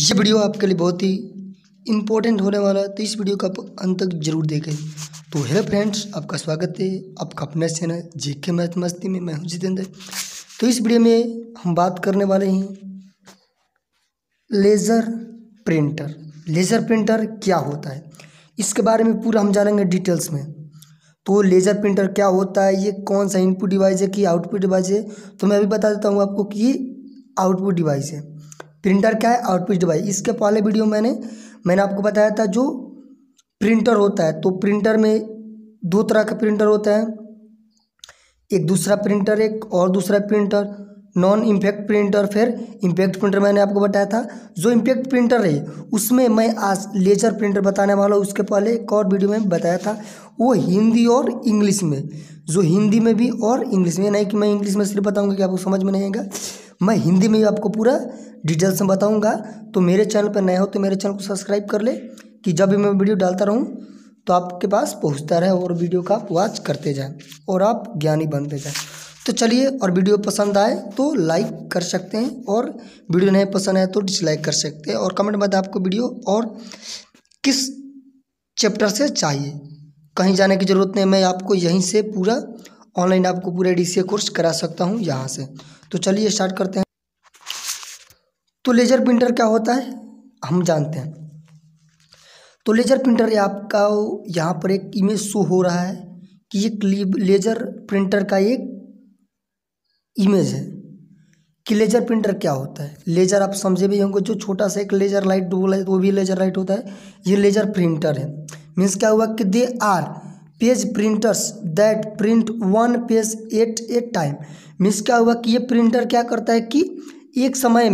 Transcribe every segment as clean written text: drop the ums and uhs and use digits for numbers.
ये वीडियो आपके लिए बहुत ही इम्पोर्टेंट होने वाला है, तो इस वीडियो को आप अंत तक जरूर देखें। तो हेलो फ्रेंड्स, आपका स्वागत है आपका अपना चैनल जीके मैथ मस्ती में। मैं हूं जितेंद्र। तो इस वीडियो में हम बात करने वाले हैं लेज़र प्रिंटर। लेज़र प्रिंटर क्या होता है, इसके बारे में पूरा हम जानेंगे डिटेल्स में। तो लेज़र प्रिंटर क्या होता है, ये कौन सा इनपुट डिवाइस है कि आउटपुट डिवाइस है, तो मैं अभी बता देता हूँ आपको कि ये आउटपुट डिवाइस है। प्रिंटर क्या है, आउटपुट डिवाइस। इसके पहले वीडियो मैंने आपको बताया था जो प्रिंटर होता है, तो प्रिंटर में दो तरह का प्रिंटर होता है, एक दूसरा प्रिंटर, एक और दूसरा प्रिंटर, नॉन इम्पैक्ट प्रिंटर, फिर इम्पैक्ट प्रिंटर मैंने आपको बताया था। जो इम्पैक्ट प्रिंटर है उसमें मैं आज लेजर प्रिंटर बताने वाला हूँ। उसके पहले एक और वीडियो में बताया था वो हिंदी और इंग्लिश में, जो हिंदी में भी और इंग्लिश में, नहीं कि मैं इंग्लिश में सिर्फ बताऊँगा कि आपको समझ में नहीं आएगा, मैं हिंदी में भी आपको पूरा डिटेल्स में बताऊँगा। तो मेरे चैनल पर नए हो तो मेरे चैनल को सब्सक्राइब कर ले कि जब भी मैं वीडियो डालता रहूँ तो आपके पास पहुँचता रहे और वीडियो का आप वॉच करते जाएँ और आप ज्ञानी बनते जाएँ। तो चलिए, और वीडियो पसंद आए तो लाइक कर सकते हैं और वीडियो नहीं पसंद आए तो डिसलाइक कर सकते हैं। और कमेंट में आपको वीडियो और किस चैप्टर से चाहिए, कहीं जाने की ज़रूरत नहीं, मैं आपको यहीं से पूरा ऑनलाइन आपको पूरा डीसीए कोर्स करा सकता हूँ यहाँ से। तो चलिए स्टार्ट करते हैं। तो लेजर प्रिंटर क्या होता है हम जानते हैं। तो लेजर प्रिंटर ये आपका यहाँ पर एक इमेज शो हो रहा है कि ये लेजर प्रिंटर का एक इमेज है कि लेजर प्रिंटर क्या होता है। लेजर आप समझे भी होंगे, जो छोटा सा एक लेजर लाइट बोला है वो भी लेजर लाइट होता है, ये लेजर प्रिंटर है। मीन्स क्या हुआ कि they are page printers that print one page at a time. Means क्या हुआ कि ये प्रिंटर क्या करता है कि एक समय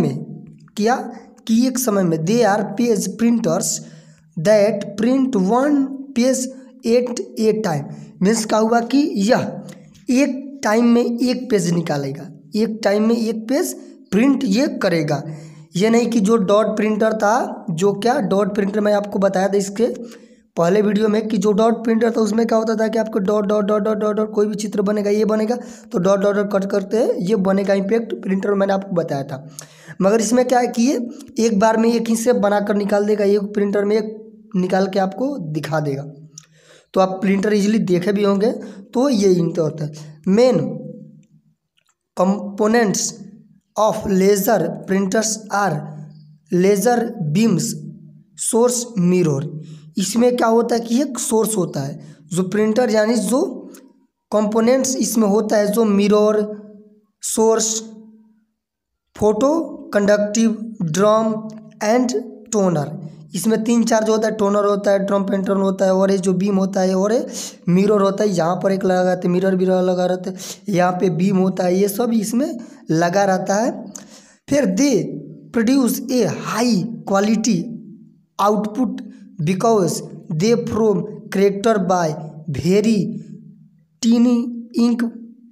में they are page printers that print one page at a time. Means क्या हुआ कि यह एक टाइम में एक पेज निकालेगा, एक टाइम में एक पेज प्रिंट ये करेगा। ये नहीं कि जो डॉट प्रिंटर था, जो क्या डॉट प्रिंटर मैं आपको बताया था इसके पहले वीडियो में कि जो डॉट प्रिंटर था उसमें क्या होता था कि आपको dot dot dot dot dot dot कोई भी चित्र बनेगा, ये बनेगा तो डॉट डॉट डॉट कट करते ये बनेगा इम्पैक्ट प्रिंटर, मैंने आपको बताया था। मगर इसमें क्या है कि ये एक बार में एक ही से बनाकर निकाल देगा, एक प्रिंटर में एक निकाल के आपको दिखा देगा। तो आप प्रिंटर इजीली देखे भी होंगे। तो ये इनका होता है main components of laser printers are laser beams, source, mirror. इसमें क्या होता है कि एक सोर्स होता है जो प्रिंटर, यानी जो कंपोनेंट्स इसमें होता है, जो mirror, source, photoconductive, drum and toner. इसमें तीन चार जो होता है, टोनर होता है, ड्रम पेंटर होता है, और ये जो बीम होता है, और मिरर होता है। यहाँ पर एक लगा रहता है, मिरर भी लगा रहता है, यहाँ पे बीम होता है, ये सब इसमें लगा रहता है। फिर they produce a high quality output because they form character by very tiny ink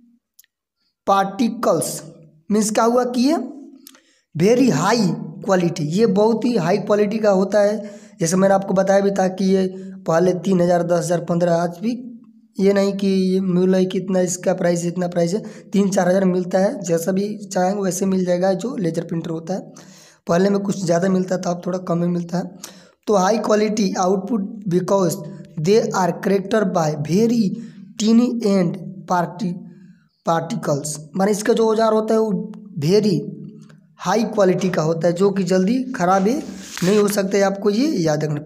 particles. Means क्या हुआ कि ये वेरी हाई क्वालिटी, ये बहुत ही हाई क्वालिटी का होता है। जैसे मैंने आपको बताया भी था कि ये पहले 3000, 10,000, 15, आज भी ये नहीं कि ये मिल है कि इतना इसका प्राइस इतना प्राइस है, 3-4 हज़ार मिलता है। जैसा भी चाहेंगे वैसे मिल जाएगा जो लेजर प्रिंटर होता है। पहले में कुछ ज़्यादा मिलता था, अब थोड़ा कम में मिलता है। तो high quality output because they are character by very tiny and particles. माने इसका जो औजार होता है वो वेरी हाई क्वालिटी का होता है, जो कि जल्दी खराब ही नहीं हो सकते, आपको ये याद रखना।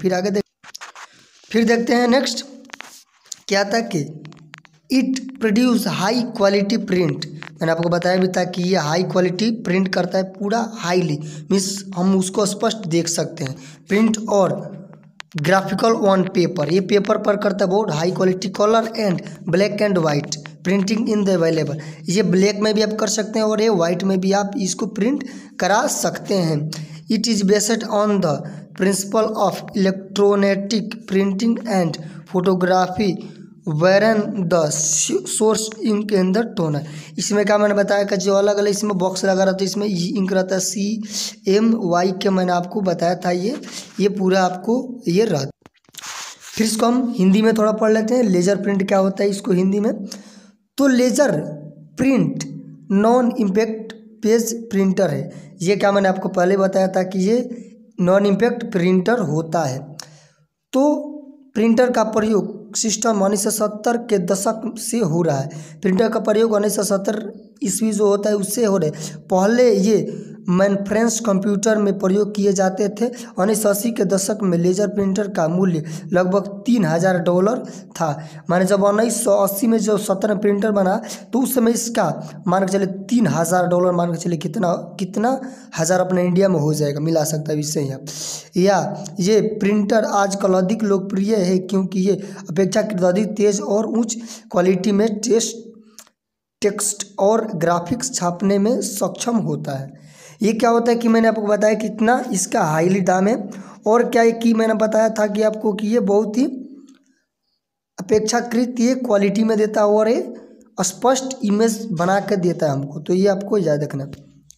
फिर देखते हैं नेक्स्ट क्या था कि it produce high quality print. मैंने आपको बताया भी था कि ये हाई क्वालिटी प्रिंट करता है, पूरा हाईली, मीन्स हम उसको स्पष्ट देख सकते हैं। प्रिंट और ग्राफिकल ऑन पेपर, ये पेपर पर करता है बहुत high quality. Colour and black and white printing in the available, ये ब्लैक में भी आप कर सकते हैं और ये वाइट में भी आप इसको प्रिंट करा सकते हैं। It is based on the principle of electrostatic printing and photography wherein the source ink and the toner. इसमें क्या मैंने बताया कि जो अलग अलग इसमें बॉक्स लगा रहता है, इसमें इंक रहता है CMY के, मैंने आपको बताया था ये पूरा आपको ये रहता। फिर इसको हम हिंदी में थोड़ा पढ़ लेते हैं, लेजर प्रिंट क्या होता है इसको हिंदी में। तो laser print non impact page printer है। ये क्या मैंने आपको पहले बताया था कि ये नॉन इम्पैक्ट प्रिंटर होता है। तो प्रिंटर का प्रयोग सिस्टम 1970 के दशक से हो रहा है। प्रिंटर का प्रयोग 1970 ईस्वी जो होता है उससे हो रहा है। पहले ये मेनफ्रेंच कंप्यूटर में प्रयोग किए जाते थे। 1980 के दशक में लेजर प्रिंटर का मूल्य लगभग $3000 था। माने जब 1980 में जो 17 प्रिंटर बना तो उस समय इसका मान के चले $3000 मान के चले कितना हज़ार अपने इंडिया में हो जाएगा, मिला सकता है इससे यहाँ। या ये प्रिंटर आजकल अधिक लोकप्रिय है क्योंकि ये अपेक्षाकृत अधिक तेज और उच्च क्वालिटी में टेक्स्ट और ग्राफिक्स छापने में सक्षम होता है। ये क्या होता है कि मैंने आपको बताया कितना इसका हाईली दाम है, और क्या है कि मैंने बताया था कि आपको कि ये बहुत ही अपेक्षाकृत ये क्वालिटी में देता है और ये स्पष्ट इमेज बना कर देता है हमको। तो ये आपको याद रखना।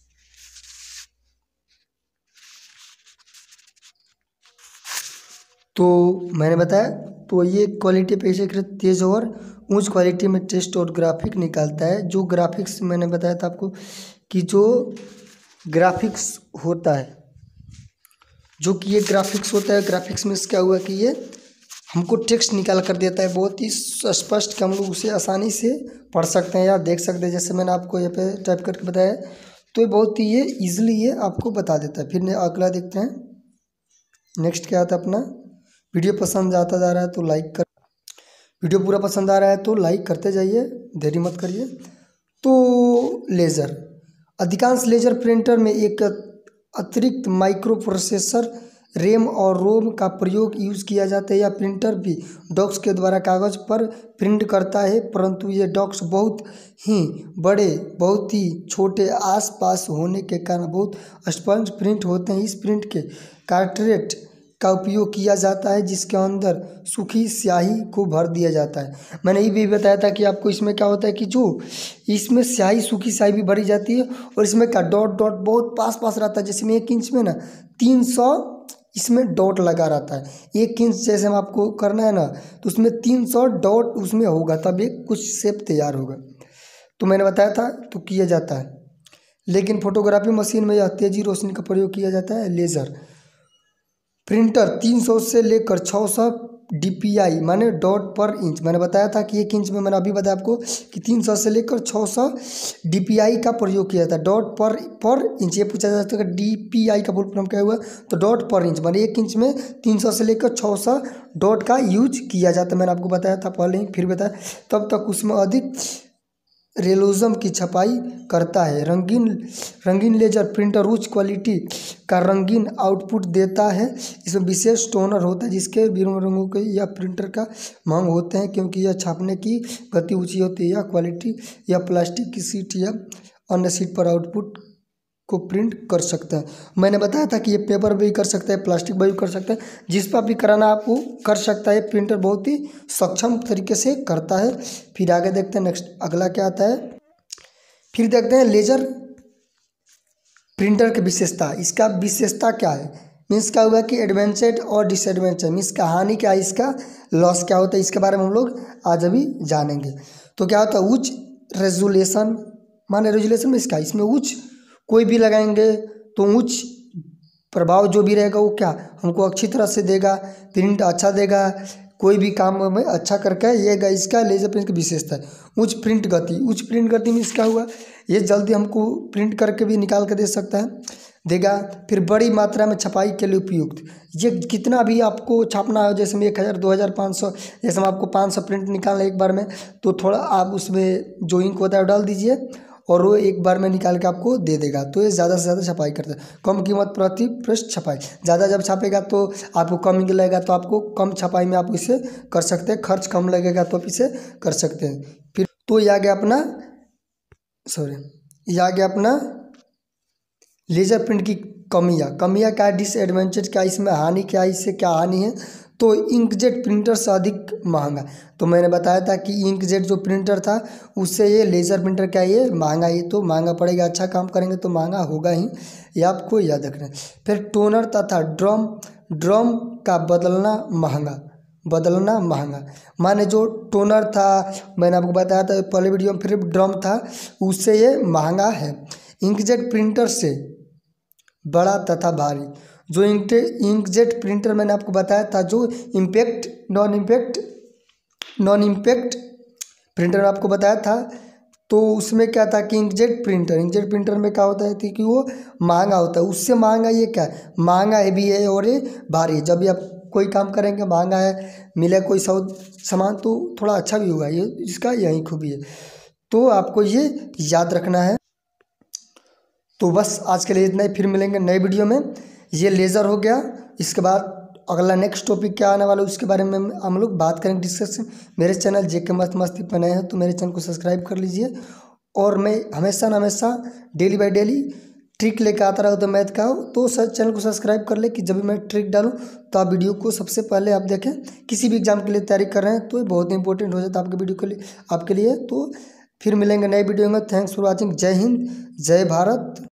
तो मैंने बताया तो ये क्वालिटी अपेक्षाकृत तेज और उच्च क्वालिटी में टेक्स्ट और ग्राफिक निकालता है। जो ग्राफिक्स मैंने बताया था आपको कि जो ग्राफिक्स होता है, जो कि ये ग्राफिक्स होता है, ग्राफिक्स में क्या हुआ कि ये हमको टेक्स्ट निकाल कर देता है बहुत ही स्पष्ट कि हम लोग उसे आसानी से पढ़ सकते हैं या देख सकते हैं। जैसे मैंने आपको यहाँ पे टाइप करके बताया, तो ये बहुत ही ये ईजिली ये आपको बता देता है। फिर अगला देखते हैं, नेक्स्ट क्या आता है अपना। वीडियो पसंद आता जा रहा है तो लाइक कर, वीडियो पूरा पसंद आ रहा है तो लाइक करते जाइए, देरी मत करिए। तो लेज़र, अधिकांश लेजर प्रिंटर में एक अतिरिक्त माइक्रो प्रोसेसर रैम और रोम का प्रयोग यूज़ किया जाता है। यह प्रिंटर भी डॉक्स के द्वारा कागज़ पर प्रिंट करता है, परंतु ये डॉक्स बहुत ही बड़े, बहुत ही छोटे आसपास होने के कारण बहुत स्पंज प्रिंट होते हैं। इस प्रिंट के कार्ट्रेज का उपयोग किया जाता है जिसके अंदर सूखी स्याही को भर दिया जाता है। मैंने ये भी बताया था कि आपको इसमें क्या होता है कि जो इसमें स्याही, सूखी स्याही भी भरी जाती है और इसमें का डॉट डॉट बहुत पास पास रहता है। जैसे में 1 इंच में ना 300 इसमें डॉट लगा रहता है। 1 इंच जैसे हम आपको करना है ना तो उसमें 300 डॉट उसमें होगा, तब एक कुछ शेप तैयार होगा। तो मैंने बताया था तो किया जाता है। लेकिन फोटोग्राफी मशीन में यह तेजी रोशनी का प्रयोग किया जाता है। लेज़र प्रिंटर 300 से लेकर 600 DPI माने डॉट पर इंच, मैंने बताया था कि 1 इंच में, मैंने अभी बताया आपको कि 300 से लेकर 600 DPI का प्रयोग किया जाता है। डॉट पर इंच, ये पूछा जाता है कि DPI का फुल फॉर्म क्या हुआ, तो डॉट पर इंच माने 1 इंच में 300 से लेकर 600 डॉट का यूज किया जाता है। मैंने आपको बताया था पहले ही, फिर बताया। तब तक उसमें अधिक रेलोजम की छपाई करता है। रंगीन लेजर प्रिंटर उच्च क्वालिटी का रंगीन आउटपुट देता है। इसमें विशेष टोनर होता है जिसके बिरंगे रंगों के यह प्रिंटर का मांग होते हैं क्योंकि यह छापने की गति ऊंची होती है। यह क्वालिटी या प्लास्टिक की शीट या अन्य शीट पर आउटपुट को प्रिंट कर सकता है। मैंने बताया था कि ये पेपर भी कर सकता है, प्लास्टिक भी कर सकता है, जिस पर भी कराना आपको कर सकता है। प्रिंटर बहुत ही सक्षम तरीके से करता है। फिर आगे देखते हैं नेक्स्ट अगला क्या आता है। फिर देखते हैं लेजर प्रिंटर की विशेषता। इसका विशेषता क्या है, मीन्स क्या हुआ कि एडवांटेज और डिसएडवांटेज, मीन्स का हानि क्या है, इसका लॉस क्या होता है, इसके बारे में हम लोग आज अभी जानेंगे। तो क्या होता है उच्च रेजोल्यूशन, माने रेजोल्यूशन में इसमें उच्च कोई भी लगाएंगे तो उच्च प्रभाव जो भी रहेगा वो क्या हमको अच्छी तरह से देगा, प्रिंट अच्छा देगा, कोई भी काम में अच्छा करके ये इसका लेजर प्रिंट की विशेषता है। उच्च प्रिंट गति में इसका हुआ ये जल्दी हमको प्रिंट करके भी निकाल के दे सकता है, देगा। फिर बड़ी मात्रा में छपाई के लिए उपयुक्त, ये कितना भी आपको छापना हो, जैसे में 1000 2000 500, जैसे हम आपको 500 प्रिंट निकालना एक बार में, तो थोड़ा आप उसमें जो इंक होता है डाल दीजिए और वो एक बार में निकाल के आपको दे देगा। तो ये ज़्यादा से ज़्यादा छपाई करता है। कम कीमत प्रति पृष्ठ छपाई, ज़्यादा जब छापेगा तो आपको कम इंक लगेगा, तो आपको कम छपाई में आप इसे कर सकते हैं, खर्च कम लगेगा तो आप इसे कर सकते हैं। फिर तो ये आ गया अपना लेजर प्रिंट की कमियाँ क्या, डिसएडवांटेज क्या, इसमें हानि क्या, इससे क्या हानि है। तो इंकजेट प्रिंटर से अधिक महंगा, तो मैंने बताया था कि इंकजेट जो प्रिंटर था उससे ये लेज़र प्रिंटर क्या ये महंगा, ये तो महंगा पड़ेगा, अच्छा काम करेंगे तो महंगा होगा ही, ये आपको याद रखना है। फिर टोनर तथा ड्रम का बदलना महंगा, माने जो टोनर था मैंने आपको बताया था पहले वीडियो में, फिर ड्रम था उससे ये महंगा है। इंकजेट प्रिंटर से बड़ा तथा भारी, जो इंकजेट प्रिंटर मैंने आपको बताया था, जो नॉन इम्पैक्ट प्रिंटर आपको बताया था, तो उसमें क्या था कि इंकजेट प्रिंटर में क्या होता है कि वो महंगा होता है। उससे महंगा ये क्या है, महंगा है भी है और ये भारी है। जब भी आप कोई काम करेंगे महंगा है, मिले कोई सामान तो थोड़ा अच्छा भी होगा, ये इसका यही खूबी है। तो आपको ये याद रखना है। तो बस आज के लिए इतना ही, फिर मिलेंगे नए वीडियो में। ये लेज़र हो गया, इसके बाद अगला नेक्स्ट टॉपिक क्या आने वाला है उसके बारे में हम लोग बात करेंगे, डिस्कशन। मेरे चैनल जेके मस्त मस्ती पर नए हैं तो मेरे चैनल को सब्सक्राइब कर लीजिए। और मैं हमेशा न हमेशा डेली बाय डेली ट्रिक लेकर आता रहा तो मैथ का हो, तो सर चैनल को सब्सक्राइब कर ले कि जब भी मैं ट्रिक डालूँ तो आप वीडियो को सबसे पहले आप देखें। किसी भी एग्जाम के लिए तैयारी कर रहे हैं तो ये बहुत इंपॉर्टेंट हो जाता है आपके वीडियो के लिए, आपके लिए। तो फिर मिलेंगे नए वीडियो में। Thanks for watching. जय हिंद, जय भारत।